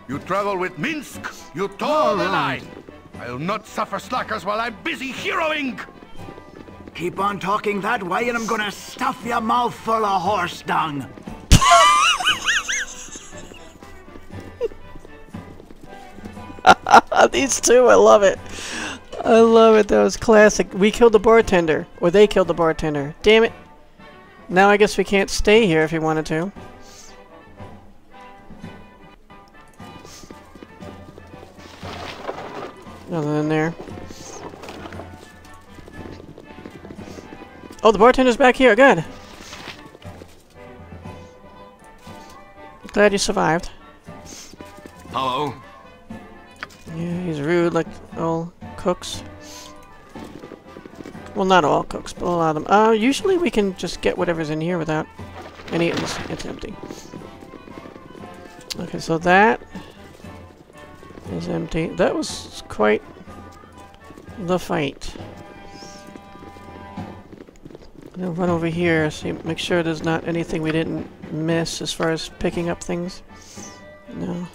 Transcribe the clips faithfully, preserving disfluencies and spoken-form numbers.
You travel with Minsk, you toe the line. I'll not suffer slackers while I'm busy heroing. Keep on talking that way and I'm gonna stuff your mouth full of horse dung. These two, I love it. I love it. That was classic. We killed the bartender. Or they killed the bartender. Damn it. Now I guess we can't stay here if we wanted to. Nothing in there. Oh, the bartender's back here. Good. Glad you survived. Hello. Yeah, he's rude like all cooks. Well, not all cooks, but a lot of them. Uh, usually we can just get whatever's in here without any... It's, it's empty. Okay, so that is empty. That was quite the fight. I'm gonna run over here, see, make sure there's not anything we didn't miss as far as picking up things. No.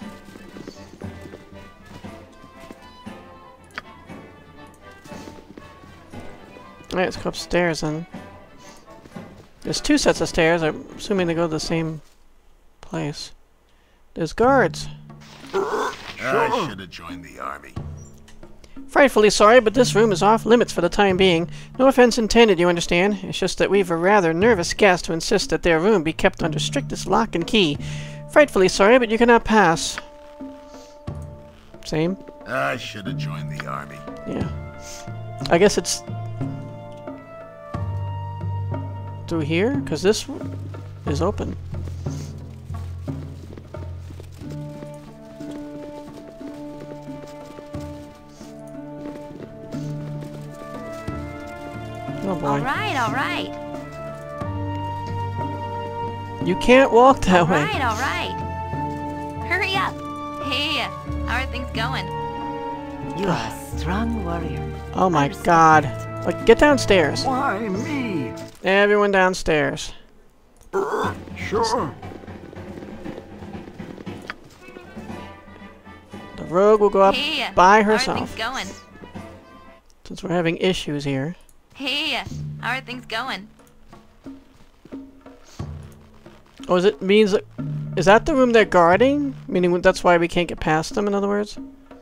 Alright, let's go upstairs then. There's two sets of stairs. I'm assuming they go to the same place. There's guards. I should have joined the army. Frightfully sorry, but this room is off limits for the time being. No offense intended, you understand? It's just that we've a rather nervous guest who insists that their room be kept under strictest lock and key. Frightfully sorry, but you cannot pass. Same? I should have joined the army. Yeah. I guess it's... through here? Because this is open. Oh boy. Alright, alright. You can't walk that all way. Alright, alright. Hurry up. Hey, how are things going? You are a strong warrior. Oh my god. Like, get downstairs. Why me? Everyone downstairs. Sure. The rogue will go up hey, by how herself. are things going? Since we're having issues here. Hey, how are things going? Oh, is it means that, is that the room they're guarding? Meaning that's why we can't get past them, in other words?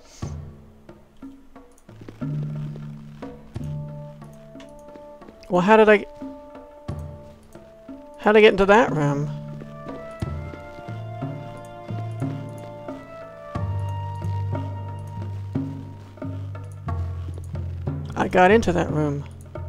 Well, how did I... How did I get into that room? I got into that room.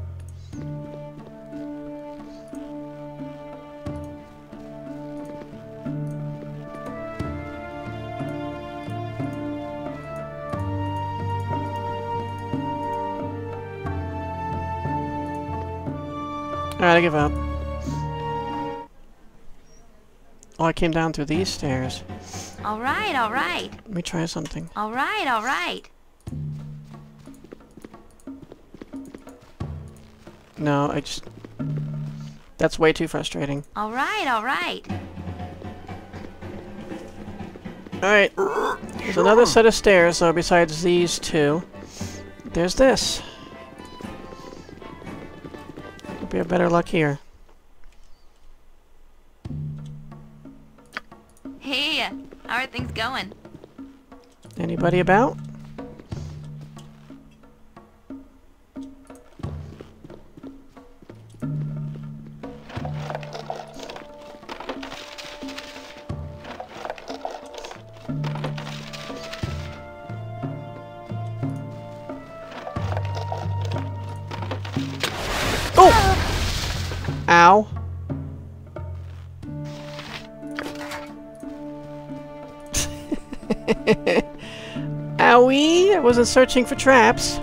Alright, I give up. Oh, I came down through these stairs. Alright, alright. Let me try something. Alright, alright. No, I just... That's way too frustrating. Alright, alright. Alright. There's another set of stairs, though, besides these two. There's this. We have better luck here. Hey, how are things going? Anybody about? Oh! Ow. Owie! I wasn't searching for traps.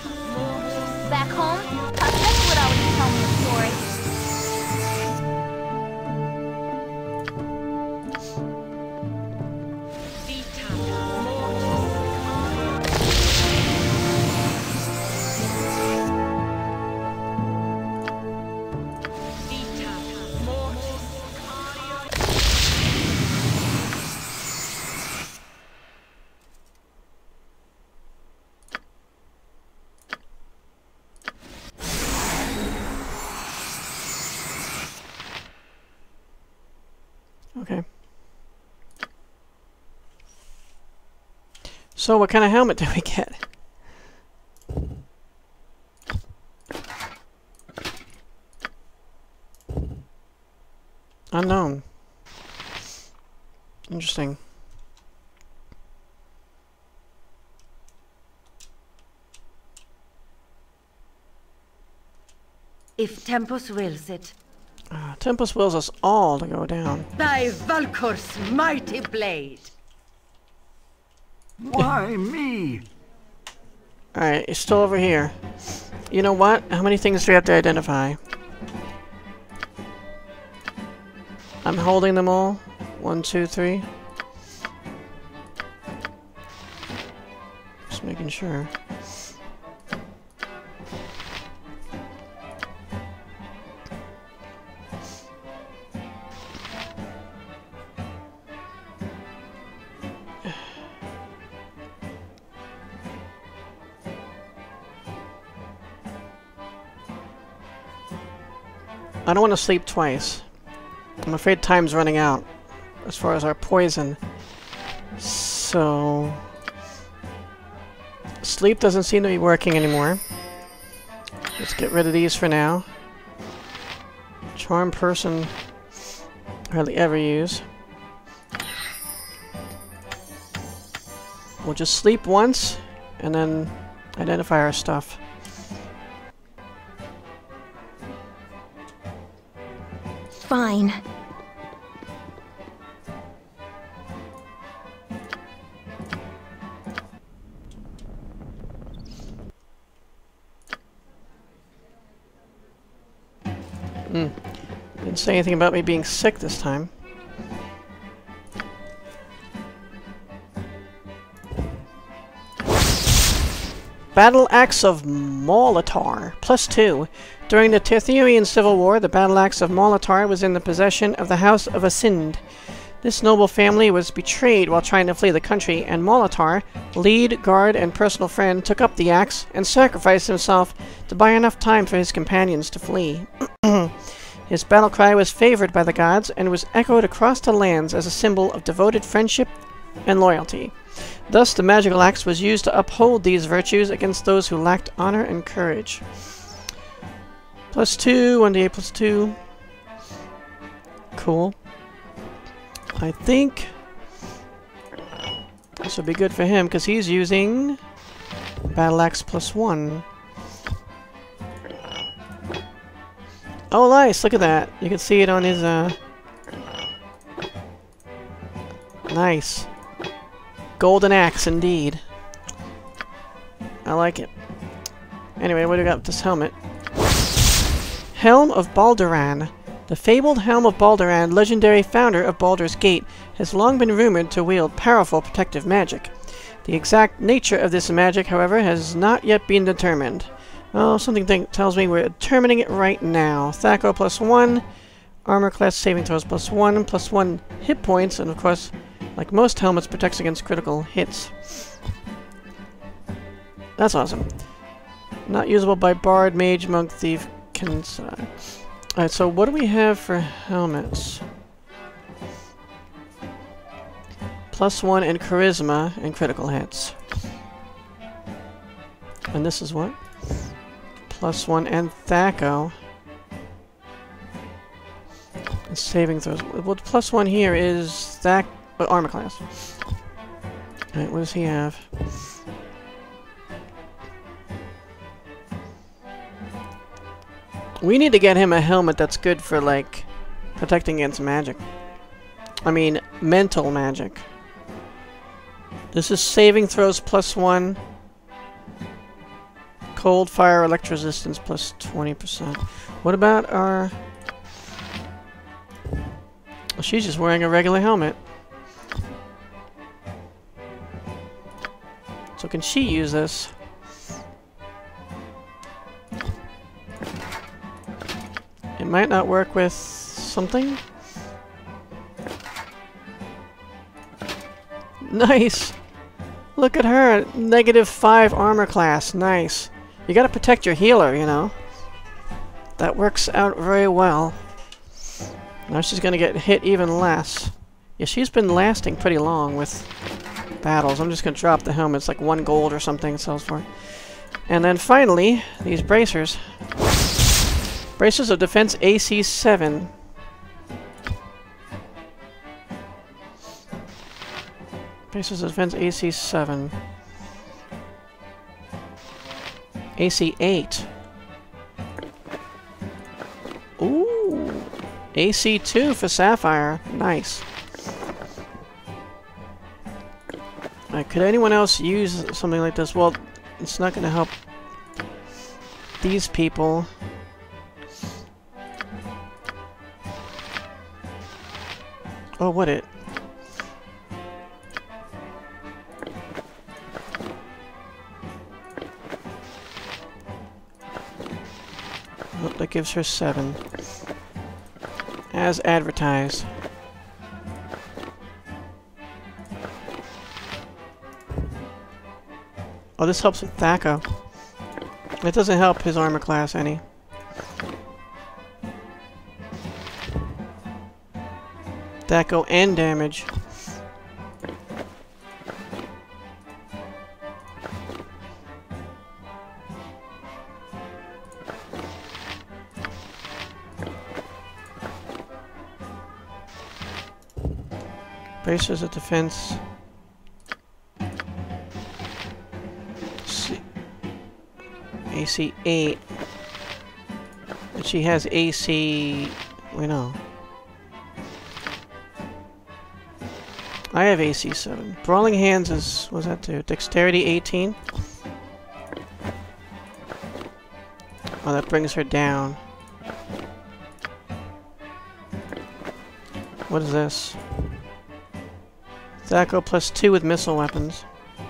Back home? Uh, that's what I was telling the story. Okay. So what kind of helmet did we get? Unknown. Interesting. If Tempus wills it. Uh, Tempest wills us all to go down. Thy Valkor's mighty blade. Why me? Alright, you're still over here. You know what? How many things do we have to identify? I'm holding them all. One, two, three. Just making sure. I don't want to sleep twice. I'm afraid time's running out as far as our poison. So... sleep doesn't seem to be working anymore. Let's get rid of these for now. Charm person, hardly ever use. We'll just sleep once and then identify our stuff. Fine. Hmm. Didn't say anything about me being sick this time. Battle Axe of Molitor, plus two. During the Terthurian Civil War, the Battle Axe of Molitor was in the possession of the House of Ascind. This noble family was betrayed while trying to flee the country, and Molitor, lead, guard, and personal friend, took up the axe and sacrificed himself to buy enough time for his companions to flee. His battle cry was favored by the gods and was echoed across the lands as a symbol of devoted friendship and loyalty. Thus, the magical axe was used to uphold these virtues against those who lacked honor and courage. Plus two, one d eight plus two. Cool. I think this would be good for him because he's using Battle Axe plus one. Oh, nice! Look at that. You can see it on his, uh... nice. Golden axe, indeed. I like it. Anyway, what do we got with this helmet? Helm of Balduran. The fabled Helm of Balduran, legendary founder of Baldur's Gate, has long been rumored to wield powerful protective magic. The exact nature of this magic, however, has not yet been determined. Oh, something th tells me we're determining it right now. Thaco plus one, armor class saving throws plus one, plus one hit points, and of course, like most helmets, protects against critical hits. That's awesome. Not usable by Bard, Mage, Monk, Thief, Kensai. Alright, so what do we have for helmets? Plus one in Charisma and critical hits. And this is what? Plus one and Thaco. And saving throws. Well, plus one here is Thac... Uh, armor class. Alright, what does he have? We need to get him a helmet that's good for, like, protecting against magic. I mean, mental magic. This is saving throws plus one. Cold, fire, elect resistance plus twenty percent. What about our... Well, she's just wearing a regular helmet. So can she use this? It might not work with something. Nice! Look at her! Negative five armor class. Nice. You gotta protect your healer, you know. That works out very well. Now she's gonna get hit even less. Yeah, she's been lasting pretty long with battles. I'm just gonna drop the helmet. It's like one gold or something it sells for. And then finally, these bracers. Bracers of defense A C seven. Bracers of defense A C seven. A C eight. Ooh. A C two for Sapphire. Nice. Right, could anyone else use something like this? Well, it's not going to help these people. Oh, what it? Oh, that gives her seven. As advertised. Oh, this helps with Thaco. It doesn't help his armor class any. Thaco and damage. Bracers of defense. C A C eight. But she has A C... Wait, no. I have A C seven. Brawling Hands is... What does that do? Dexterity eighteen? Oh, that brings her down. What is this? Thaco plus two with missile weapons.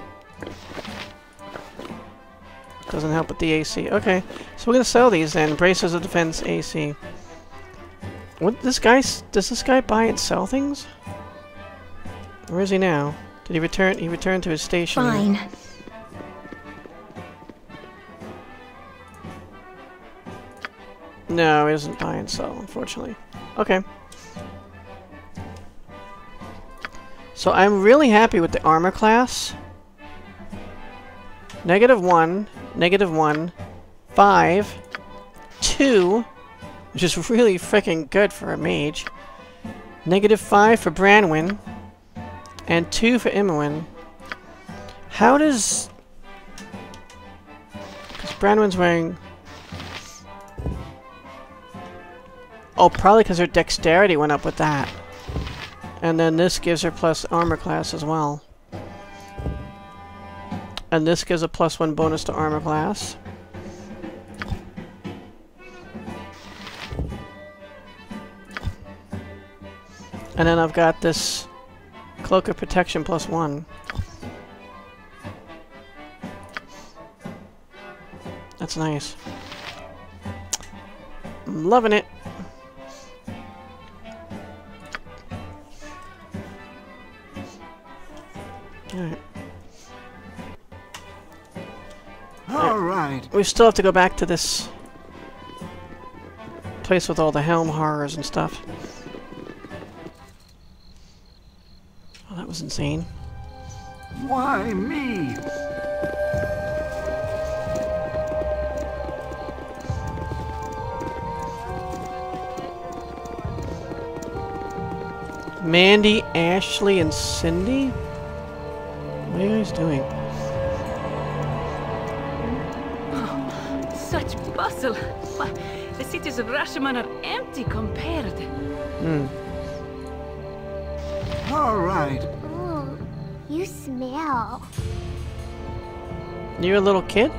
Doesn't help with the A C. Okay, so we're gonna sell these then. Bracers of defense A C. What this guy? Does this guy buy and sell things? Where is he now? Did he return? He returned to his station. Fine. Now. No, he doesn't buy and sell, unfortunately. Okay. So I'm really happy with the armor class. Negative one, negative one, five, two, which is really freaking good for a mage. Negative five for Branwen, and two for Imoen. How does... Because Branwen's wearing... Oh, probably because her dexterity went up with that. And then this gives her plus armor class as well. And this gives a plus one bonus to armor class. And then I've got this Cloak of Protection plus one. That's nice. I'm loving it. Alright. All right. We still have to go back to this place with all the Helm Horrors and stuff. Oh, that was insane. Why me? Mandy, Ashley, and Cindy? What are you guys doing? Such bustle. Why, the cities of Rashomon are empty compared. Hmm. All right. Ooh, you smell. You're a little kid?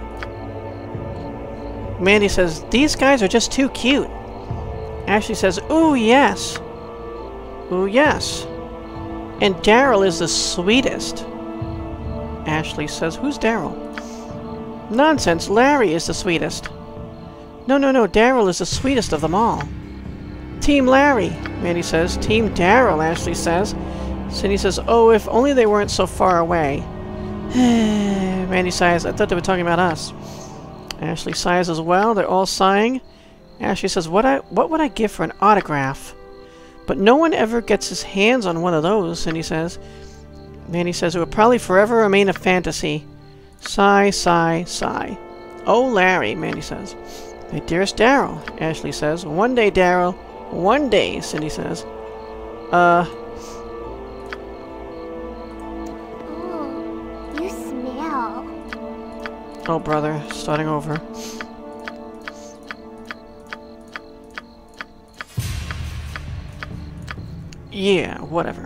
Mandy says, these guys are just too cute. Ashley says, ooh, yes. Ooh, yes. And Daryl is the sweetest. Ashley says, who's Daryl? Nonsense, Larry is the sweetest. No, no, no, Daryl is the sweetest of them all. Team Larry, Mandy says. Team Daryl, Ashley says. Cindy says, oh, if only they weren't so far away. Mandy sighs, I thought they were talking about us. Ashley sighs as well, they're all sighing. Ashley says, what I what would I give for an autograph? But no one ever gets his hands on one of those, Cindy says. Manny says it will probably forever remain a fantasy. Sigh, sigh, sigh. Oh, Larry, Mandy says. My dearest Daryl, Ashley says. One day, Daryl. One day, Cindy says. Uh... Oh, you smell. Oh, brother. Starting over. Yeah, whatever.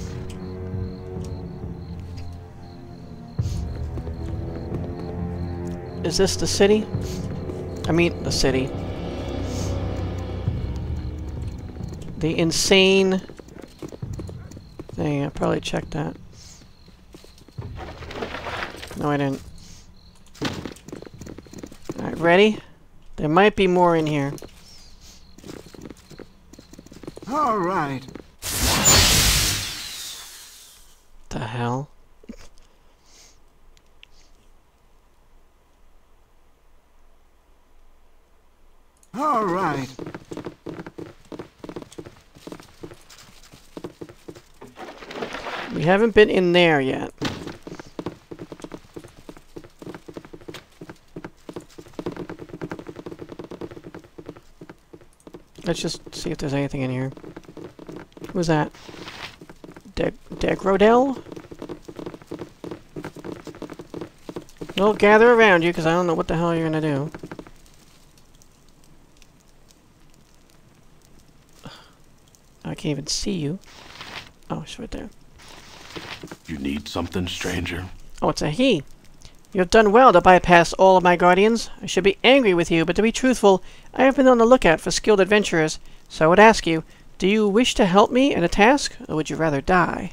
Is this the city? I mean, the city. The insane thing. I probably checked that. No, I didn't. Alright, ready? There might be more in here. All right. The hell? All right. We haven't been in there yet. Let's just see if there's anything in here. Who's that? De Degrodel? Well, gather around you, because I don't know what the hell you're gonna do. I can't even see you. Oh, it's right there. You need something, stranger? Oh, it's a he. You have done well to bypass all of my guardians. I should be angry with you, but to be truthful, I have been on the lookout for skilled adventurers, so I would ask you, do you wish to help me in a task, or would you rather die?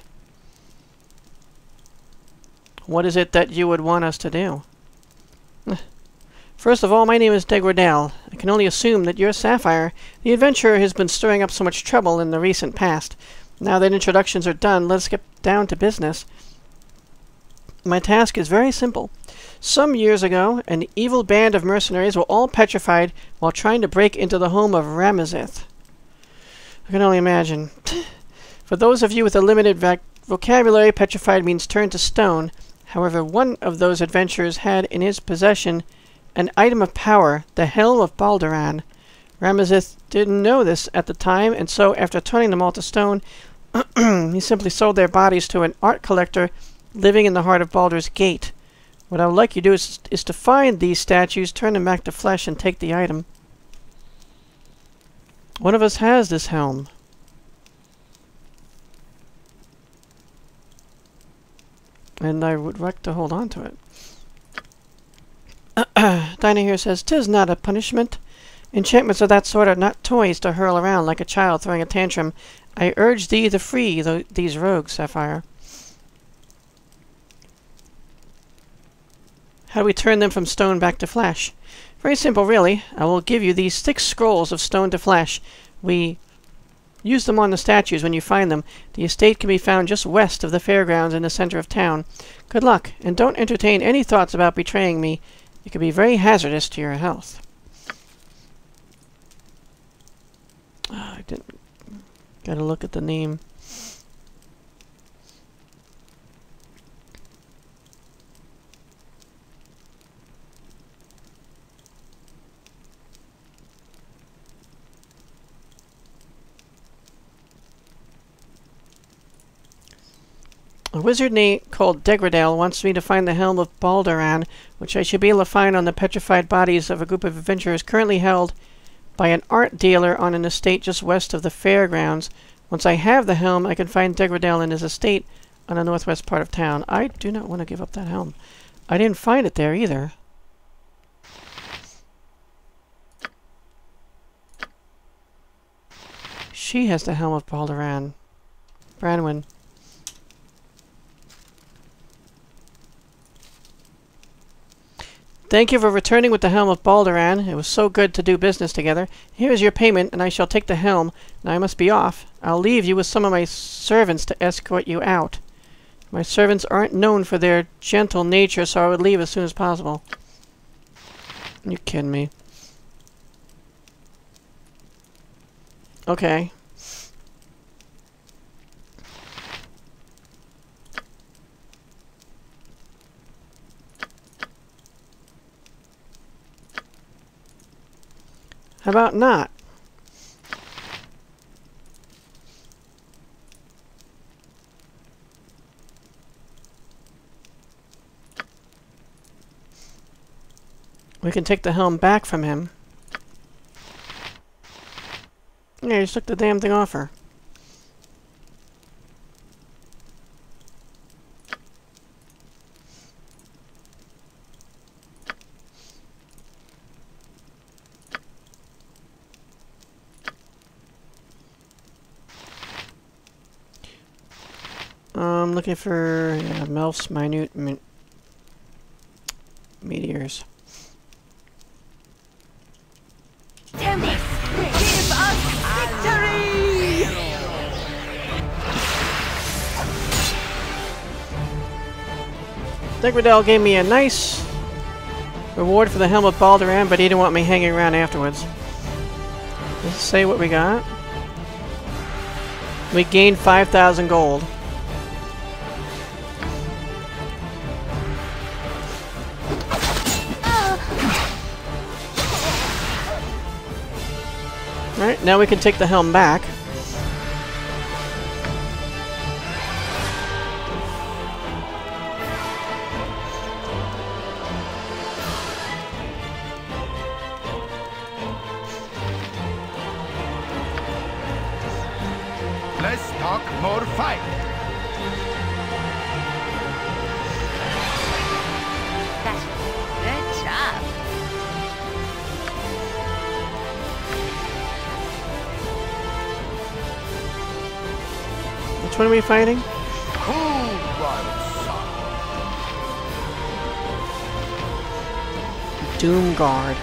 What is it that you would want us to do? First of all, my name is Degrodel. I can only assume that you're Sapphire, the adventurer who has been stirring up so much trouble in the recent past. Now that introductions are done, let's get down to business. My task is very simple. Some years ago, an evil band of mercenaries were all petrified while trying to break into the home of Ramazith. I can only imagine. For those of you with a limited voc vocabulary, petrified means turned to stone. However, one of those adventurers had in his possession an item of power, the Helm of Balduran. Ramazith didn't know this at the time, and so after turning them all to stone, he simply sold their bodies to an art collector living in the heart of Baldur's Gate. What I would like you to do is, is to find these statues, turn them back to flesh, and take the item. One of us has this helm. And I would like to hold on to it. Dinah here says, "'Tis not a punishment. Enchantments of that sort are not toys to hurl around like a child throwing a tantrum. I urge thee to free th these rogues, Sapphire." How do we turn them from stone back to flesh? Very simple, really. I will give you these six scrolls of stone to flesh. We use them on the statues when you find them. The estate can be found just west of the fairgrounds in the center of town. Good luck, and don't entertain any thoughts about betraying me. It could be very hazardous to your health. Oh, I didn't. Gotta look at the name. A wizard named called Degrodel wants me to find the Helm of Balduran, which I should be able to find on the petrified bodies of a group of adventurers currently held by an art dealer on an estate just west of the fairgrounds. Once I have the helm, I can find Degrodel in his estate on the northwest part of town. I do not want to give up that helm. I didn't find it there either. She has the Helm of Balduran. Branwen. Thank you for returning with the Helm of Balduran. It was so good to do business together. Here is your payment, and I shall take the helm. Now I must be off. I'll leave you with some of my servants to escort you out. My servants aren't known for their gentle nature, so I would leave as soon as possible. You kidding me? How about not? We can take the helm back from him. Yeah, he just took the damn thing off her. I'm looking for yeah, Melf's minute me meteors. Tempest, give us victory! Degrodel gave me a nice reward for the Helm of Balduran, but he didn't want me hanging around afterwards. Let's say what we got. We gained five thousand gold. Alright, now we can take the helm back. Less talk, more fight. That's good job. Which one are we fighting? Cool one, son. Doomguard.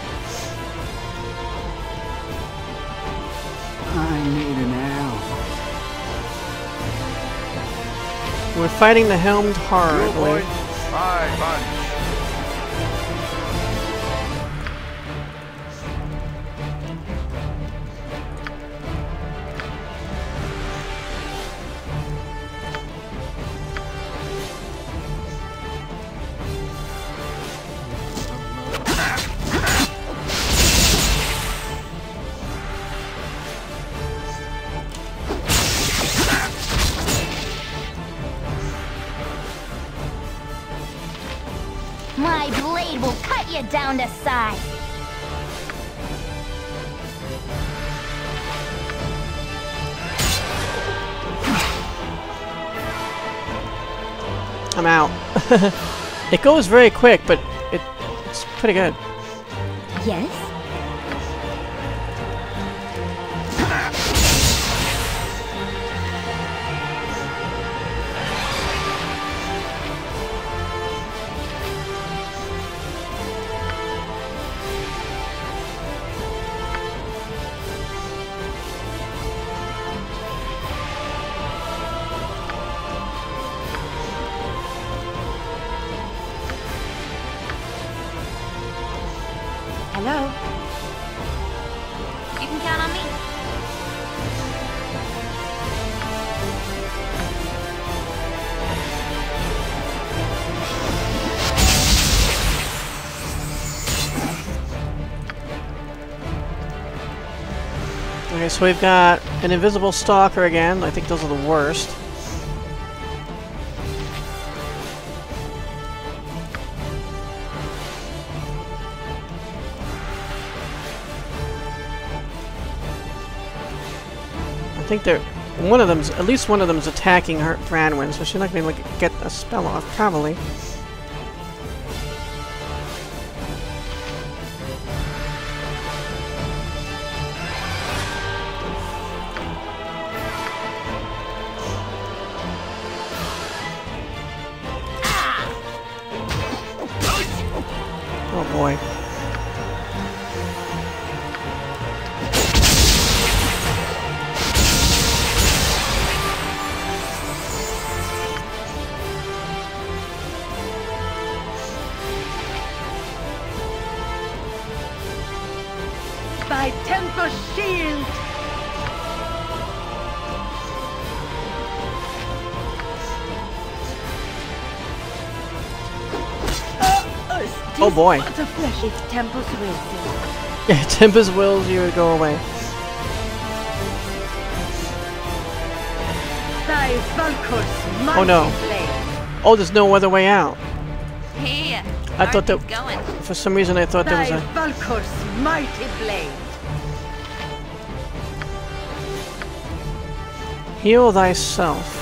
I need an help. We're fighting the Helmed Horrors, I Two believe. points, five bunch. My blade will cut you down to size. I'm out. It goes very quick, but it, it's pretty good. Yes? Hello? You can count on me. Okay, so we've got an invisible stalker again. I think those are the worst. I think they're one of them's at least one of them's attacking her Branwen, so she's not gonna be able to get a spell off, probably. Oh boy. By Tempest shield! Oh boy. But the flesh is Tempest will. Yeah, Tempest wills you to go away. Thy Valkor's mighty Oh, no. blade. Oh, there's no other way out. Hey, I thought that going? for some reason I thought there was Thy a. Valkor's mighty blade. Heal thyself.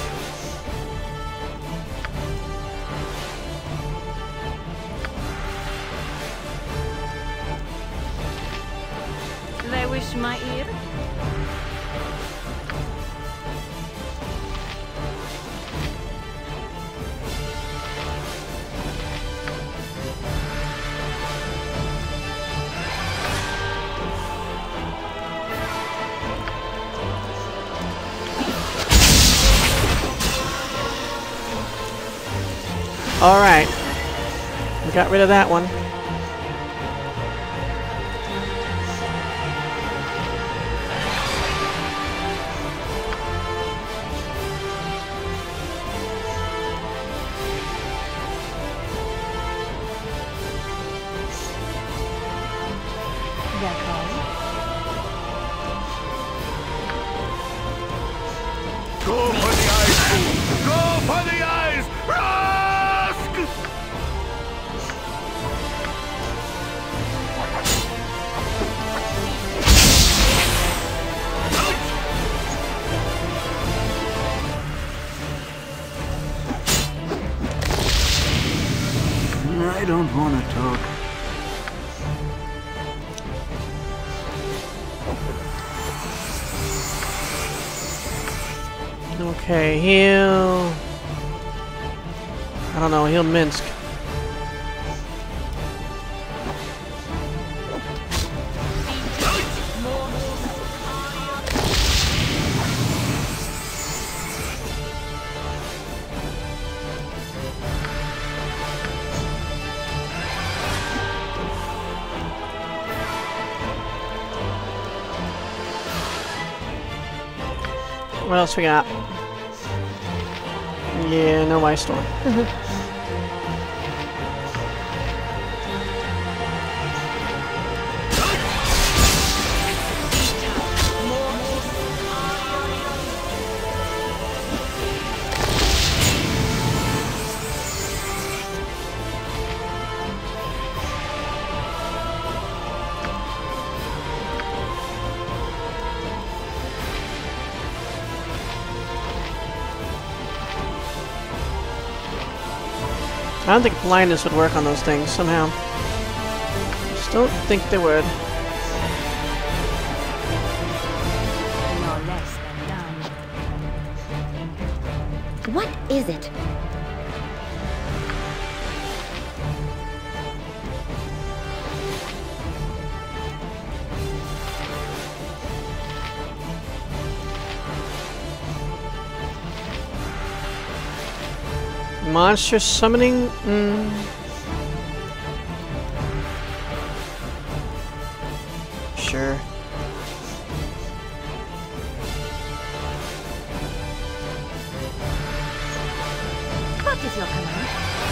They wish my ear. Alright. We got rid of that one. Go for the eyes, fool! Go for the eyes! Rask! I don't want to talk. Okay, heal. I don't know, heal Minsk. What else we got? Yeah, no ice storm. I don't think blindness would work on those things somehow. Just don't think they would. No less than done. What is it? Monster summoning? Mm. Sure. What is your command?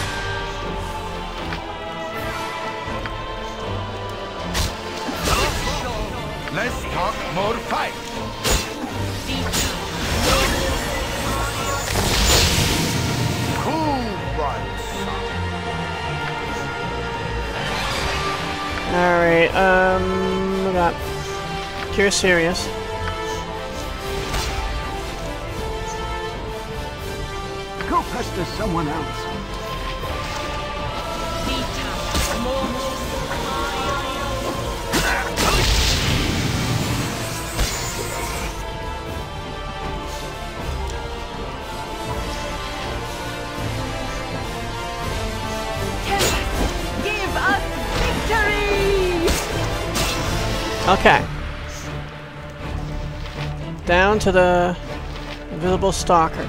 Less talk, more fight! Cool runs. Alright, um, we got Cure Serious. Go pester someone else. Give us victory! Okay. Down to the invisible stalker.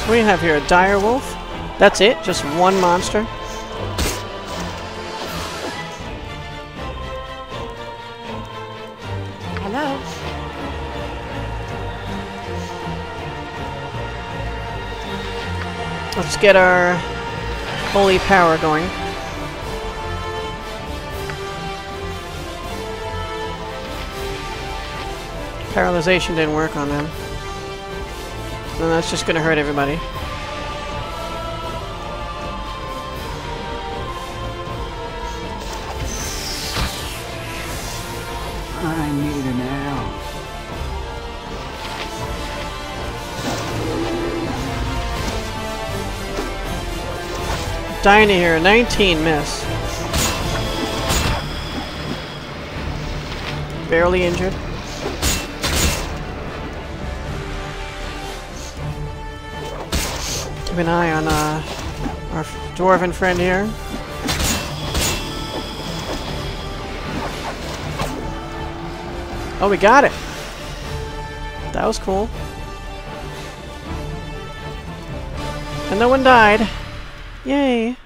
So we have here a dire wolf. That's it? Just one monster? Hello. Let's get our holy power going. Paralyzation didn't work on them. And that's just gonna hurt everybody. I need an L. Dying here, nineteen miss. Barely injured. Keep an eye on uh, our dwarven friend here. Oh, we got it! That was cool. And no one died. Yay!